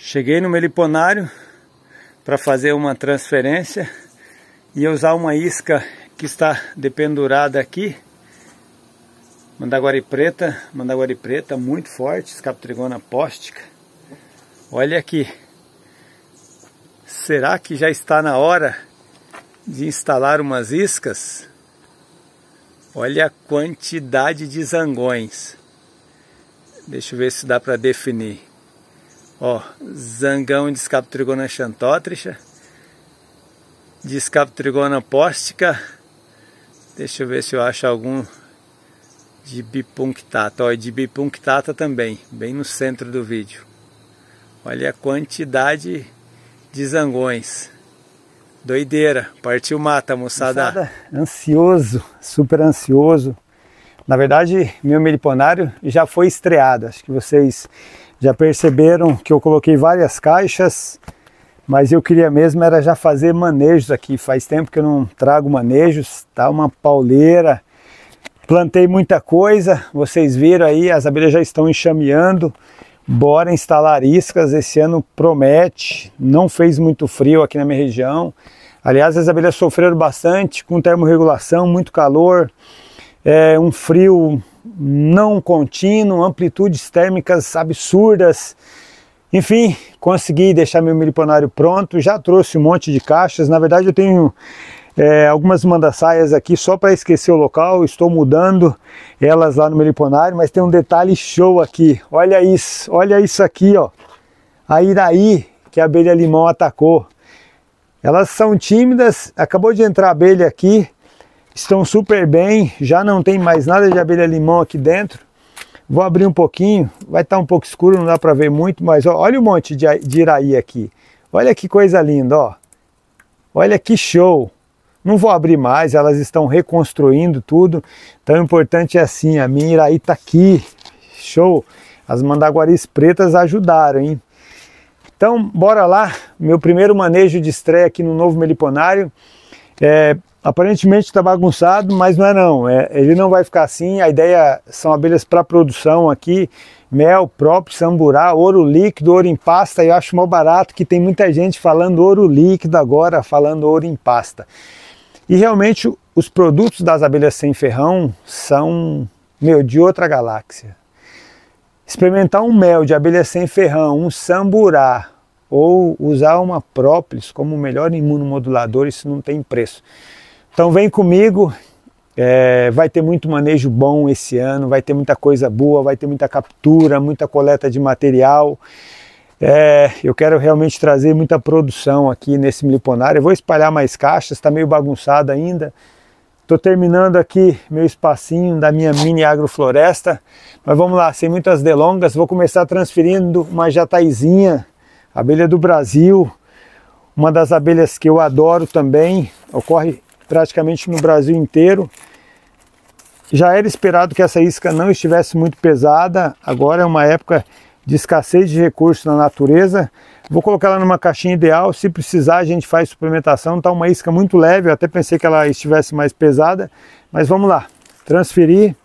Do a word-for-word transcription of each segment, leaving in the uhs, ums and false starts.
Cheguei no meliponário para fazer uma transferência e usar uma isca que está dependurada aqui. Mandaguari preta, mandaguari preta muito forte, escaptrigona póstica. Olha aqui. Será que já está na hora de instalar umas iscas? Olha a quantidade de zangões. Deixa eu ver se dá para definir. Ó, zangão de escaptrigona xantótricha, de escaptrigona póstica. Deixa eu ver se eu acho algum de bipunctata. Ó, de bipunctata também, bem no centro do vídeo. Olha a quantidade de zangões. Doideira, partiu mata, moçada. moçada. Ansioso, super ansioso. Na verdade, meu meliponário já foi estreado. Acho que vocês já perceberam que eu coloquei várias caixas, mas eu queria mesmo era já fazer manejos aqui. Faz tempo que eu não trago manejos, tá uma pauleira. Plantei muita coisa, vocês viram aí, as abelhas já estão enxameando. Bora instalar iscas, esse ano promete, não fez muito frio aqui na minha região. Aliás, as abelhas sofreram bastante com termorregulação, muito calor, é, um frio não contínuo, amplitudes térmicas absurdas. Enfim, consegui deixar meu meliponário pronto, já trouxe um monte de caixas. Na verdade eu tenho é, algumas mandaçaias aqui só para esquecer o local, estou mudando elas lá no meliponário, mas tem um detalhe show aqui. Olha isso, olha isso aqui, ó. A Iraí, que a abelha limão atacou. Elas são tímidas, acabou de entrar a abelha aqui, estão super bem, já não tem mais nada de abelha limão aqui dentro. Vou abrir um pouquinho, vai estar um pouco escuro, não dá para ver muito, mas ó, olha o monte de, de Iraí aqui. Olha que coisa linda, ó. Olha que show. Não vou abrir mais, elas estão reconstruindo tudo. Então o importante é assim, a minha Iraí tá aqui. Show! As mandaguaris pretas ajudaram, hein? Então, bora lá. Meu primeiro manejo de estreia aqui no novo meliponário. É, aparentemente está bagunçado, mas não é não. É, ele não vai ficar assim. A ideia são abelhas para produção aqui. Mel próprio, samburá, ouro líquido, ouro em pasta. Eu acho mal barato que tem muita gente falando ouro líquido agora, falando ouro em pasta. E realmente os produtos das abelhas sem ferrão são, meu, de outra galáxia. Experimentar um mel de abelha sem ferrão, um samburá, ou usar uma própolis como o melhor imunomodulador, isso não tem preço. Então vem comigo, é, vai ter muito manejo bom esse ano, vai ter muita coisa boa, vai ter muita captura, muita coleta de material. É, eu quero realmente trazer muita produção aqui nesse meliponário. Eu vou espalhar mais caixas, está meio bagunçado ainda. Estou terminando aqui meu espacinho da minha mini agrofloresta. Mas vamos lá, sem muitas delongas, vou começar transferindo uma jataizinha, abelha do Brasil. Uma das abelhas que eu adoro também, ocorre praticamente no Brasil inteiro. Já era esperado que essa isca não estivesse muito pesada, agora é uma época de escassez de recursos na natureza. Vou colocar ela numa caixinha ideal, se precisar a gente faz suplementação. Tá uma isca muito leve, eu até pensei que ela estivesse mais pesada, mas vamos lá, transferir,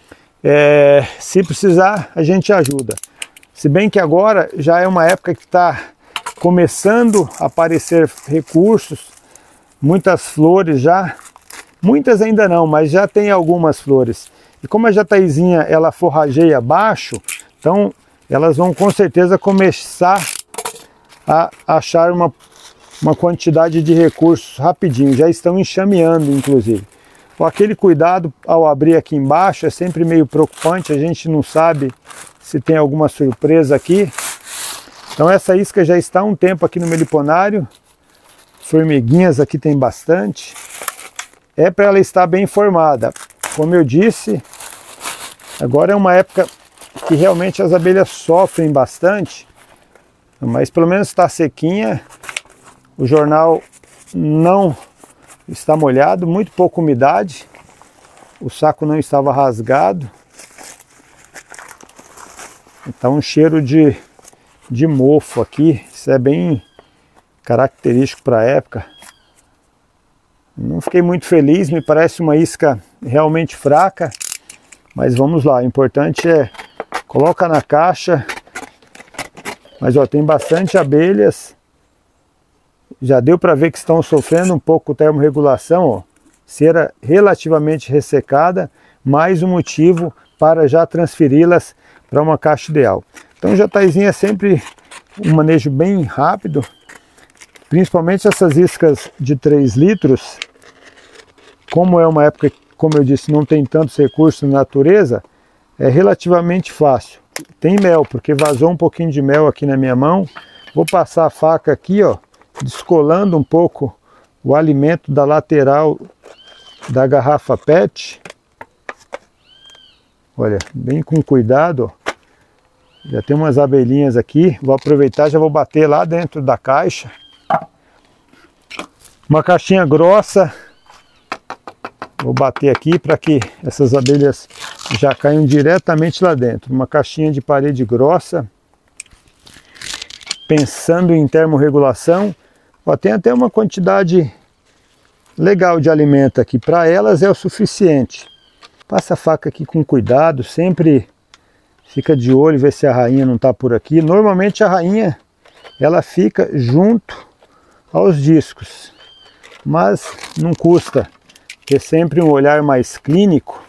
é, se precisar a gente ajuda. Se bem que agora já é uma época que está começando a aparecer recursos, muitas flores já, muitas ainda não, mas já tem algumas flores. E como a jataizinha ela forrageia baixo, então elas vão com certeza começar a achar uma, uma quantidade de recursos rapidinho, já estão enxameando inclusive. Com aquele cuidado ao abrir aqui embaixo, é sempre meio preocupante, a gente não sabe se tem alguma surpresa aqui. Então essa isca já está há um tempo aqui no meliponário, formiguinhas aqui tem bastante, é para ela estar bem formada. Como eu disse, agora é uma época que realmente as abelhas sofrem bastante, mas pelo menos está sequinha, o jornal não está molhado, muito pouca umidade, o saco não estava rasgado, então um cheiro de, de mofo aqui, isso é bem característico para a época. Não fiquei muito feliz, me parece uma isca realmente fraca, mas vamos lá, o importante é coloca na caixa Mas ó, tem bastante abelhas. Já deu para ver que estão sofrendo um pouco com termorregulação, ó. Cera relativamente ressecada, mais um motivo para já transferi-las para uma caixa ideal. Então jataizinho é sempre um manejo bem rápido, principalmente essas iscas de três litros, como é uma época, como eu disse, não tem tantos recursos na natureza, é relativamente fácil. Tem mel, porque vazou um pouquinho de mel aqui na minha mão. Vou passar a faca aqui, ó, descolando um pouco o alimento da lateral da garrafa pet. Olha, bem com cuidado, ó. Já tem umas abelhinhas aqui, vou aproveitar, já vou bater lá dentro da caixa. Uma caixinha grossa, vou bater aqui para que essas abelhas já caiam diretamente lá dentro. Uma caixinha de parede grossa, pensando em termorregulação. Ó, tem até uma quantidade legal de alimento aqui, para elas é o suficiente. Passa a faca aqui com cuidado, sempre fica de olho, ver se a rainha não está por aqui. Normalmente a rainha, ela fica junto aos discos, mas não custa ter sempre um olhar mais clínico.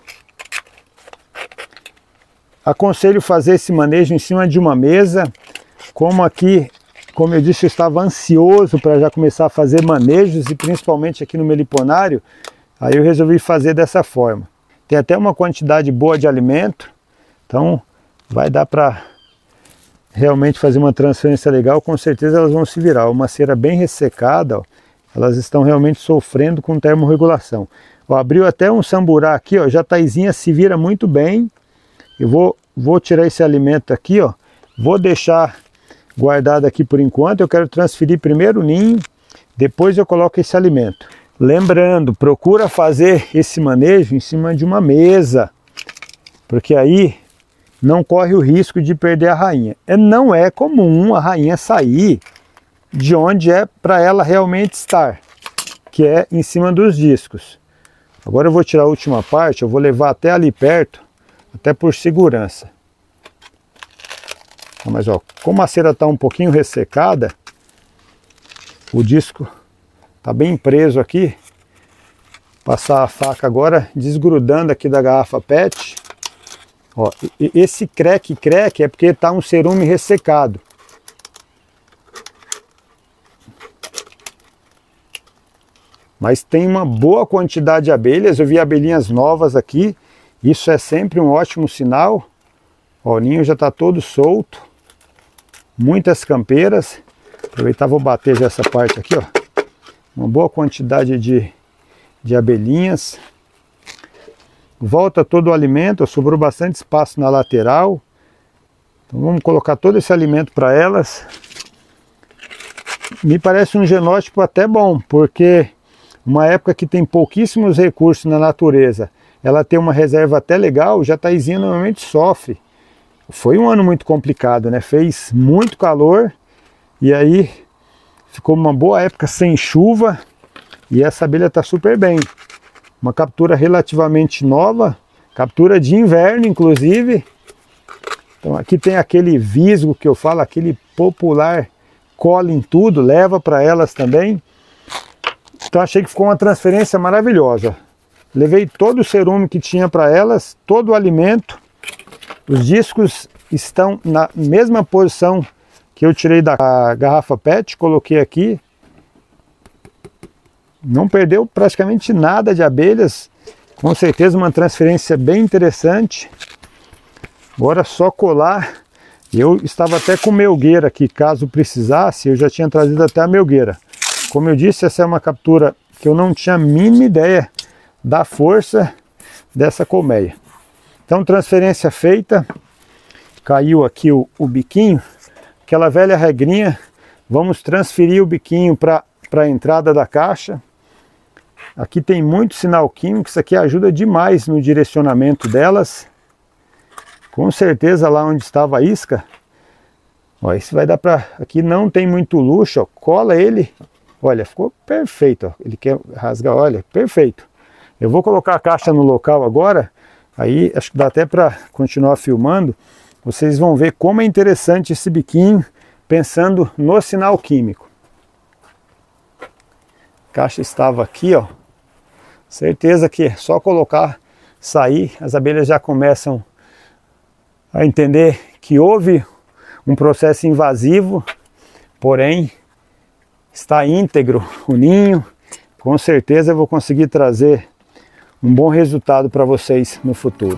Aconselho fazer esse manejo em cima de uma mesa, como aqui, como eu disse, eu estava ansioso para já começar a fazer manejos, e principalmente aqui no meliponário, aí eu resolvi fazer dessa forma. Tem até uma quantidade boa de alimento, então vai dar para realmente fazer uma transferência legal. Com certeza elas vão se virar. Uma cera bem ressecada, ó, elas estão realmente sofrendo com termorregulação. Ó, abriu até um samburá aqui, ó, jataizinha se vira muito bem. Eu vou, vou tirar esse alimento aqui, ó, vou deixar guardado aqui por enquanto. Eu quero transferir primeiro o ninho, depois eu coloco esse alimento. Lembrando, procura fazer esse manejo em cima de uma mesa, porque aí não corre o risco de perder a rainha. É, não é comum a rainha sair de onde é para ela realmente estar, que é em cima dos discos. Agora eu vou tirar a última parte, eu vou levar até ali perto, até por segurança. Mas ó, como a cera está um pouquinho ressecada, o disco está bem preso aqui. Passar a faca agora, desgrudando aqui da garrafa pet. Ó, esse creque creque é porque está um cerume ressecado. Mas tem uma boa quantidade de abelhas, eu vi abelhinhas novas aqui, isso é sempre um ótimo sinal. Ó, o ninho já está todo solto, muitas campeiras. Aproveitar, vou bater já essa parte aqui, ó. Uma boa quantidade de, de abelhinhas. Volta todo o alimento, sobrou bastante espaço na lateral. Então vamos colocar todo esse alimento para elas. Me parece um genótipo até bom, porque uma época que tem pouquíssimos recursos na natureza, ela tem uma reserva até legal, jataizinha normalmente sofre. Foi um ano muito complicado, né? Fez muito calor e aí ficou uma boa época sem chuva e essa abelha está super bem. Uma captura relativamente nova, captura de inverno inclusive. Então aqui tem aquele visgo que eu falo, aquele popular cola em tudo, leva para elas também. Então achei que ficou uma transferência maravilhosa. Levei todo o cerume que tinha para elas, todo o alimento. Os discos estão na mesma posição que eu tirei da garrafa pet, coloquei aqui. Não perdeu praticamente nada de abelhas, com certeza uma transferência bem interessante. Agora só colar. Eu estava até com melgueira aqui, caso precisasse, eu já tinha trazido até a melgueira. Como eu disse, essa é uma captura que eu não tinha a mínima ideia da força dessa colmeia. Então transferência feita, caiu aqui o, o biquinho, aquela velha regrinha, vamos transferir o biquinho para a entrada da caixa. Aqui tem muito sinal químico, isso aqui ajuda demais no direcionamento delas. Com certeza lá onde estava a isca, ó, isso vai dar para... Aqui não tem muito luxo, ó, cola ele, olha, ficou perfeito, ó. Ele quer rasgar, olha, perfeito. Eu vou colocar a caixa no local agora, aí acho que dá até para continuar filmando. Vocês vão ver como é interessante esse biquinho, pensando no sinal químico. A caixa estava aqui, ó. Certeza que é só colocar, sair, as abelhas já começam a entender que houve um processo invasivo, porém está íntegro o ninho. Com certeza eu vou conseguir trazer um bom resultado para vocês no futuro.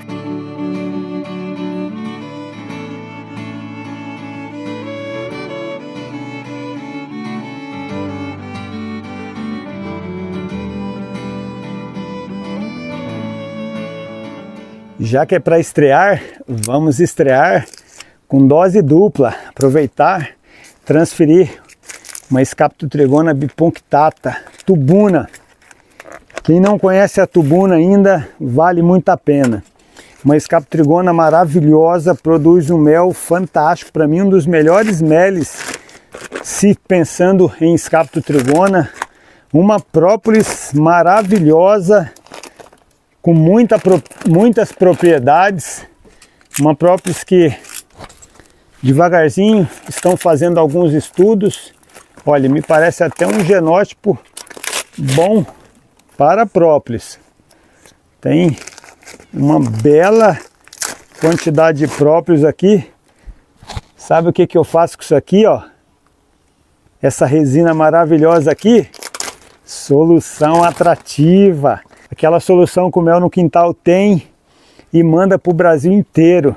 Já que é para estrear, vamos estrear com dose dupla. Aproveitar, transferir uma Scaptotrigona bipunctata, tubuna. Quem não conhece a tubuna ainda, vale muito a pena. Uma Scaptotrigona maravilhosa, produz um mel fantástico. Para mim, um dos melhores meles, se pensando em Scaptotrigona. Uma própolis maravilhosa, com muita, muitas propriedades, uma própolis que devagarzinho estão fazendo alguns estudos. Olha, me parece até um genótipo bom para própolis. Tem uma bela quantidade de própolis aqui. Sabe o que que eu faço com isso aqui, ó? Essa resina maravilhosa aqui, solução atrativa. Aquela solução que o Mel no Quintal tem e manda para o Brasil inteiro.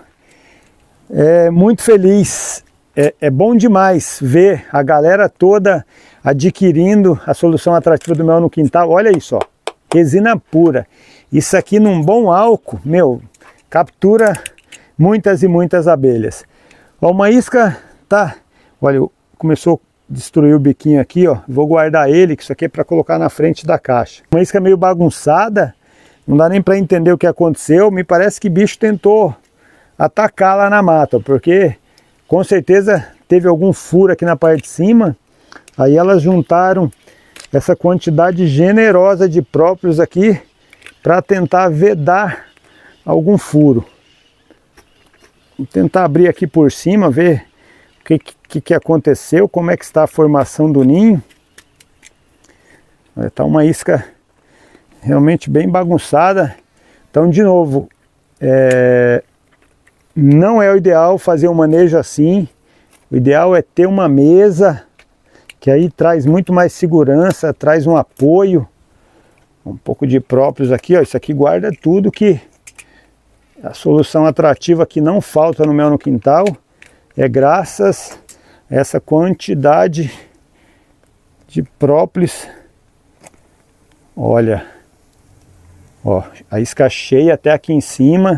É muito feliz, é, é bom demais ver a galera toda adquirindo a solução atrativa do Mel no Quintal. Olha isso, ó, resina pura. Isso aqui num bom álcool, meu, captura muitas e muitas abelhas. Ó, uma isca, tá, olha, começou a destruir o biquinho aqui, ó. Vou guardar ele, que isso aqui é para colocar na frente da caixa. Uma isca meio bagunçada, não dá nem para entender o que aconteceu. Me parece que o bicho tentou atacar lá na mata, porque com certeza teve algum furo aqui na parte de cima. Aí elas juntaram essa quantidade generosa de próprios aqui para tentar vedar algum furo. Vou tentar abrir aqui por cima, ver o que, que, que aconteceu, como é que está a formação do ninho. Está uma isca realmente bem bagunçada. Então, de novo, é, não é o ideal fazer um manejo assim. O ideal é ter uma mesa, que aí traz muito mais segurança, traz um apoio. Um pouco de próprios aqui, ó. Isso aqui guarda tudo, que a solução atrativa que não falta no Mel no Quintal é graças a essa quantidade de própolis. Olha, ó, a isca cheia até aqui em cima.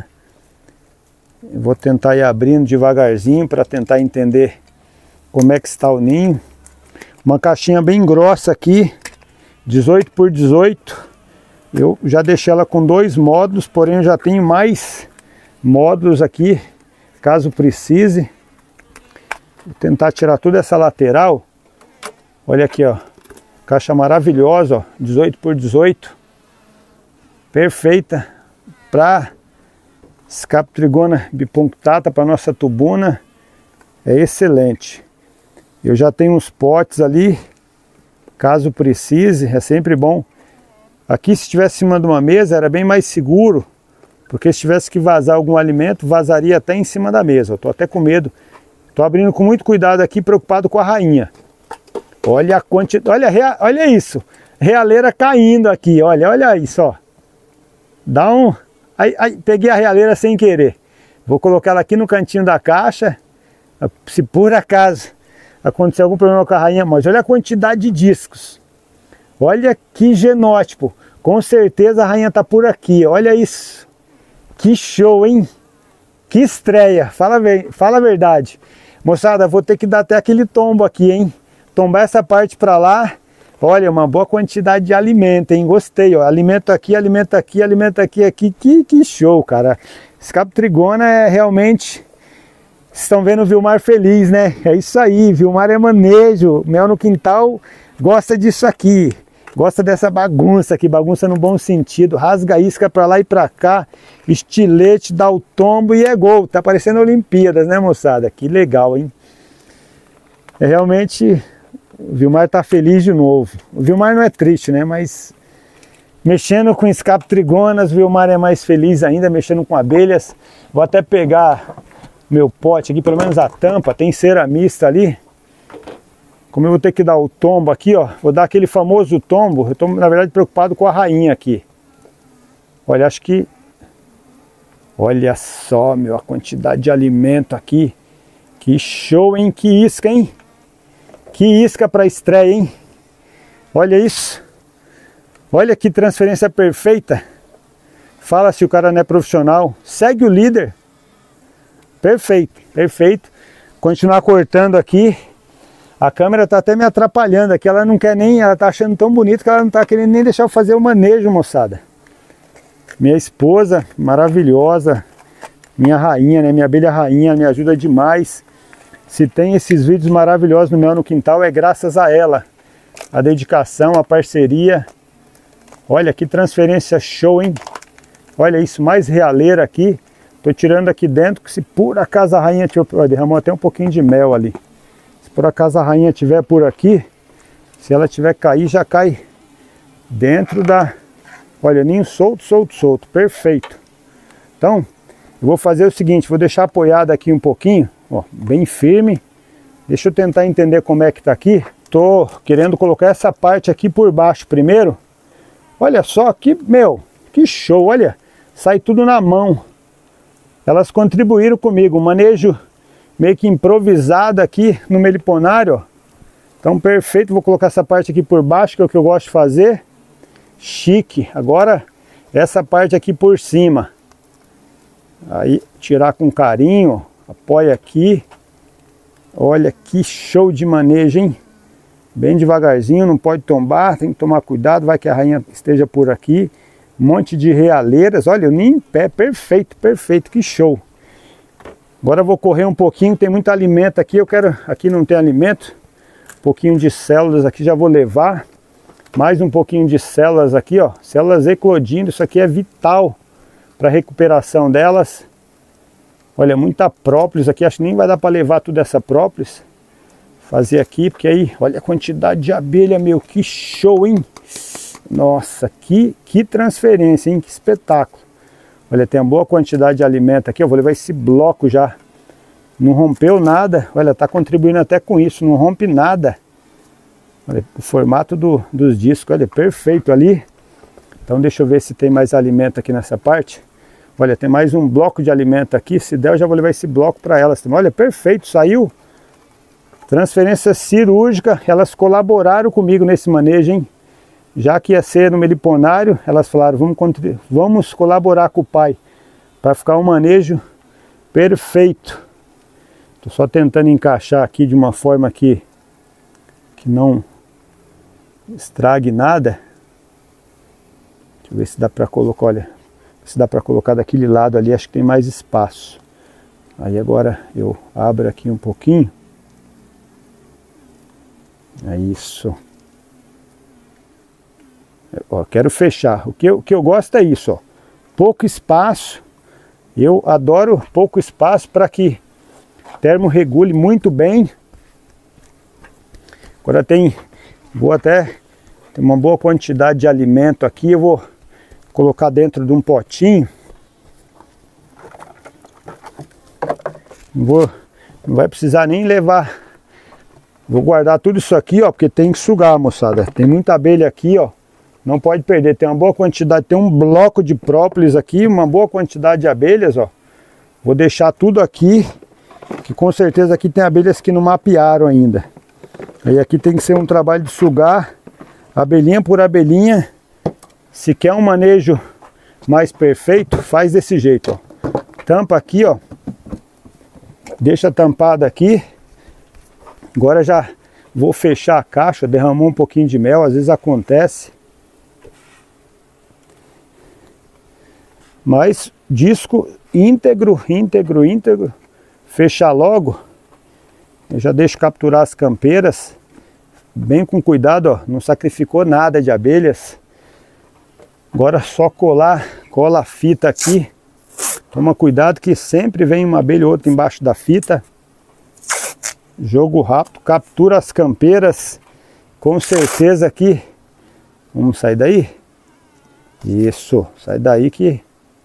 Eu vou tentar ir abrindo devagarzinho para tentar entender como é que está o ninho. Uma caixinha bem grossa aqui, dezoito por dezoito. Eu já deixei ela com dois módulos, porém eu já tenho mais módulos aqui, caso precise. Vou tentar tirar toda essa lateral. Olha aqui, ó, caixa maravilhosa, ó, dezoito por dezoito. Perfeita para Scaptotrigona bipunctata, para nossa tubuna. É excelente. Eu já tenho uns potes ali, caso precise, é sempre bom. Aqui, se estivesse em cima de uma mesa, era bem mais seguro, porque se tivesse que vazar algum alimento, vazaria até em cima da mesa. Eu tô até com medo. Tô abrindo com muito cuidado aqui, preocupado com a rainha. Olha a quantidade, olha, olha isso. Realeira caindo aqui, olha, olha isso, ó. Dá um... Aí, aí, peguei a realeira sem querer. Vou colocar ela aqui no cantinho da caixa. Se por acaso acontecer algum problema com a rainha, mas olha a quantidade de discos. Olha que genótipo. Com certeza a rainha tá por aqui. Olha isso. Que show, hein? Que estreia. Fala, fala a verdade. Moçada, vou ter que dar até aquele tombo aqui, hein? Tombar essa parte para lá. Olha, uma boa quantidade de alimento, hein? Gostei, ó. Alimento aqui, alimento aqui, alimento aqui, aqui. Que, que show, cara. Scaptotrigona é realmente... Vocês estão vendo o Vilmar feliz, né? É isso aí, Vilmar é manejo. Mel no Quintal gosta disso aqui. Gosta dessa bagunça aqui, bagunça no bom sentido. Rasga a isca pra lá e pra cá. Estilete, dá o tombo e é gol. Tá parecendo Olimpíadas, né, moçada? Que legal, hein? É realmente, o Vilmar tá feliz de novo. O Vilmar não é triste, né? Mas mexendo com escaptrigonas, o Vilmar é mais feliz ainda, mexendo com abelhas. Vou até pegar meu pote aqui, pelo menos a tampa, tem cera mista ali. Como eu vou ter que dar o tombo aqui, ó, vou dar aquele famoso tombo. Eu tô, na verdade, preocupado com a rainha aqui. Olha, acho que... Olha só, meu, a quantidade de alimento aqui. Que show, hein? Que isca, hein? Que isca para estreia, hein? Olha isso. Olha que transferência perfeita. Fala se o cara não é profissional. Segue o líder. Perfeito, perfeito. Continuar cortando aqui. A câmera tá até me atrapalhando aqui. Ela não quer nem... Ela tá achando tão bonito que ela não tá querendo nem deixar eu fazer o manejo, moçada. Minha esposa, maravilhosa. Minha rainha, né? Minha abelha rainha, me ajuda demais. Se tem esses vídeos maravilhosos no Mel no Quintal, é graças a ela. A dedicação, a parceria. Olha que transferência show, hein? Olha isso, mais realeira aqui. Tô tirando aqui dentro, que se por acaso a rainha tiver... Ó, derramou até um pouquinho de mel ali. Se por acaso a rainha tiver por aqui, se ela tiver cair, já cai dentro da... Olha, ninho solto, solto, solto. Perfeito. Então, eu vou fazer o seguinte, vou deixar apoiado aqui um pouquinho, ó, bem firme. Deixa eu tentar entender como é que tá aqui. Tô querendo colocar essa parte aqui por baixo primeiro. Olha só que, meu, que show, olha. Sai tudo na mão. Elas contribuíram comigo, um manejo meio que improvisado aqui no meliponário, ó. Então perfeito, vou colocar essa parte aqui por baixo, que é o que eu gosto de fazer. Chique. Agora essa parte aqui por cima. Aí tirar com carinho, apoia aqui. Olha que show de manejo, hein? Bem devagarzinho, não pode tombar, tem que tomar cuidado, vai que a rainha esteja por aqui. Um monte de realeiras, olha, eu nem em pé, perfeito, perfeito, que show. Agora eu vou correr um pouquinho, tem muito alimento aqui, eu quero, aqui não tem alimento. Um pouquinho de células aqui já vou levar. Mais um pouquinho de células aqui, ó, células eclodindo, isso aqui é vital para a recuperação delas. Olha, muita própolis aqui, acho que nem vai dar para levar toda essa própolis. Fazer aqui, porque aí, olha a quantidade de abelha, meu, que show, hein? Nossa, que, que transferência, hein? Que espetáculo. Olha, tem uma boa quantidade de alimento aqui, eu vou levar esse bloco já. Não rompeu nada, olha, tá contribuindo até com isso, não rompe nada. Olha, o formato do, dos discos, olha, perfeito ali. Então deixa eu ver se tem mais alimento aqui nessa parte. Olha, tem mais um bloco de alimento aqui, se der eu já vou levar esse bloco para elas também. Olha, perfeito, saiu. Transferência cirúrgica, elas colaboraram comigo nesse manejo, hein? Já que ia ser no meliponário, elas falaram, vamos, vamos colaborar com o pai para ficar um manejo perfeito. Estou só tentando encaixar aqui de uma forma que, que não estrague nada. Deixa eu ver se dá para colocar, olha, se dá para colocar daquele lado ali, acho que tem mais espaço. Aí agora eu abro aqui um pouquinho. É isso. Ó, quero fechar. O que, eu, o que eu gosto é isso, ó. Pouco espaço. Eu adoro pouco espaço para que o termo regule muito bem. Agora tem, vou até, tem uma boa quantidade de alimento aqui. Eu vou colocar dentro de um potinho. Não vou, não vai precisar nem levar. Vou guardar tudo isso aqui, ó, porque tem que sugar, moçada. Tem muita abelha aqui, ó. Não pode perder. Tem uma boa quantidade, tem um bloco de própolis aqui, uma boa quantidade de abelhas, ó. Vou deixar tudo aqui, que com certeza aqui tem abelhas que não mapearam ainda. Aí aqui tem que ser um trabalho de sugar, abelhinha por abelhinha. Se quer um manejo mais perfeito, faz desse jeito, ó. Tampa aqui, ó. Deixa tampada aqui. Agora já vou fechar a caixa, derramou um pouquinho de mel, às vezes acontece. Mas disco íntegro, íntegro, íntegro. Fechar logo. Eu já deixo capturar as campeiras. Bem com cuidado, ó. Não sacrificou nada de abelhas. Agora só colar, cola a fita aqui. Toma cuidado que sempre vem uma abelha ou outra embaixo da fita. Jogo rápido, captura as campeiras. Com certeza aqui. Vamos sair daí? Isso, sai daí que...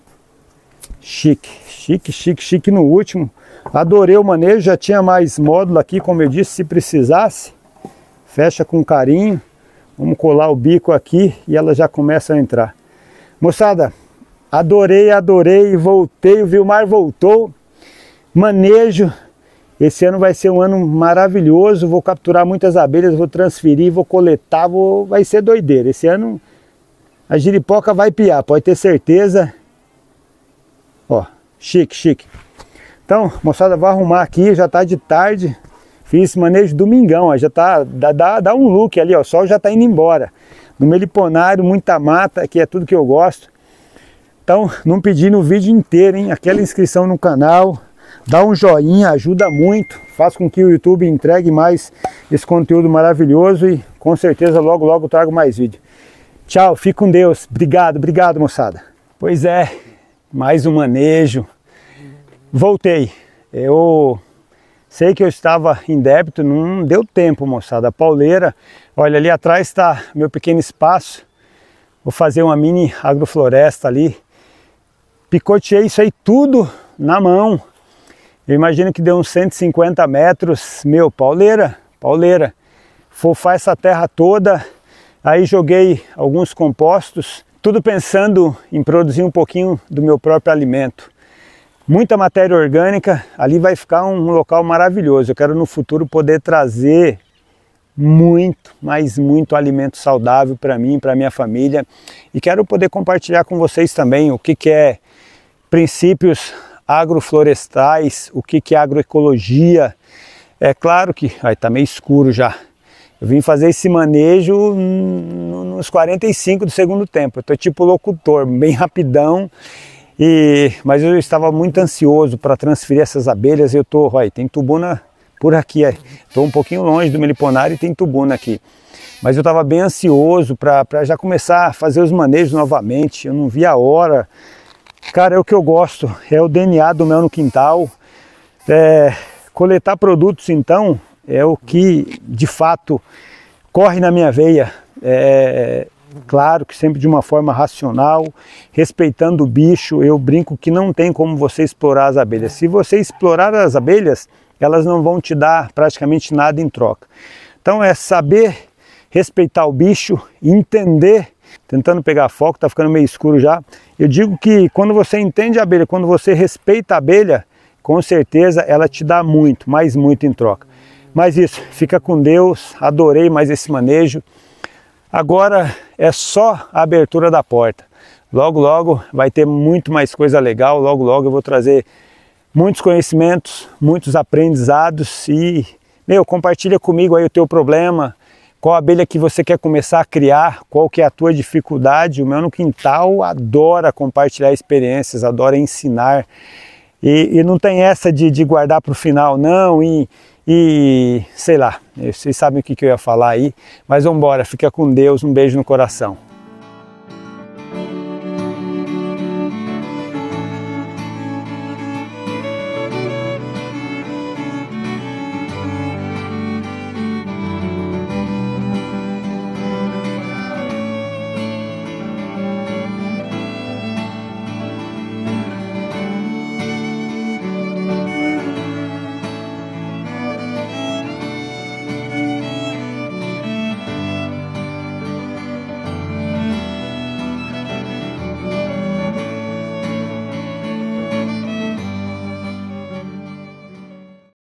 Chique, chique, chique, chique no último. Adorei o manejo, já tinha mais módulo aqui, como eu disse, se precisasse. Fecha com carinho. Vamos colar o bico aqui e ela já começa a entrar. Moçada, adorei, adorei, voltei, o Vilmar voltou. Manejo. Esse ano vai ser um ano maravilhoso, vou capturar muitas abelhas, vou transferir, vou coletar, vou... vai ser doideira. Esse ano a giripoca vai piar, pode ter certeza. Ó, chique, chique. Então, moçada, vou arrumar aqui, já tá de tarde. Fiz manejo domingão, ó, já tá, dá, dá, dá um look ali, ó, o sol já tá indo embora. No meliponário, muita mata, que é tudo que eu gosto. Então, não pedi no vídeo inteiro, hein, aquela inscrição no canal. Dá um joinha, ajuda muito, faz com que o YouTube entregue mais esse conteúdo maravilhoso e com certeza logo logo trago mais vídeo. Tchau, fique com Deus, obrigado, obrigado moçada. Pois é, mais um manejo, voltei, eu sei que eu estava em débito, não deu tempo moçada, a pauleira, olha ali atrás está meu pequeno espaço, vou fazer uma mini agrofloresta ali, picoteei isso aí tudo na mão. Eu imagino que deu uns cento e cinquenta metros, meu, pauleira, pauleira. Fofar essa terra toda, aí joguei alguns compostos, tudo pensando em produzir um pouquinho do meu próprio alimento. Muita matéria orgânica, ali vai ficar um local maravilhoso. Eu quero no futuro poder trazer muito, mas muito alimento saudável para mim, para minha família. E quero poder compartilhar com vocês também o que, que é princípios agroflorestais, o que, que é agroecologia. É claro que está meio escuro já. Eu vim fazer esse manejo nos quarenta e cinco do segundo tempo. Eu estou tipo locutor, bem rapidão. E, mas eu estava muito ansioso para transferir essas abelhas. Eu tô, olha, tem tubuna por aqui. Estou um pouquinho longe do meliponário e tem tubuna aqui. Mas eu estava bem ansioso para já começar a fazer os manejos novamente. Eu não vi a hora. Cara, é o que eu gosto, é o D N A do mel no quintal. É, coletar produtos, então, é o que de fato corre na minha veia. É, claro que sempre de uma forma racional, respeitando o bicho. Eu brinco que não tem como você explorar as abelhas. Se você explorar as abelhas, elas não vão te dar praticamente nada em troca. Então é saber respeitar o bicho, entender. Tentando pegar foco, tá ficando meio escuro já. Eu digo que quando você entende a abelha, quando você respeita a abelha, com certeza ela te dá muito, mas muito em troca. Mas isso, fica com Deus, adorei mais esse manejo. Agora é só a abertura da porta. Logo, logo vai ter muito mais coisa legal, logo, logo eu vou trazer muitos conhecimentos, muitos aprendizados e, meu, compartilha comigo aí o teu problema. Qual abelha que você quer começar a criar, qual que é a tua dificuldade. O Mel no Quintal adora compartilhar experiências, adora ensinar. E, e não tem essa de, de guardar para o final, não, e, e sei lá, vocês sabem o que, que eu ia falar aí. Mas vamos embora, fica com Deus, um beijo no coração.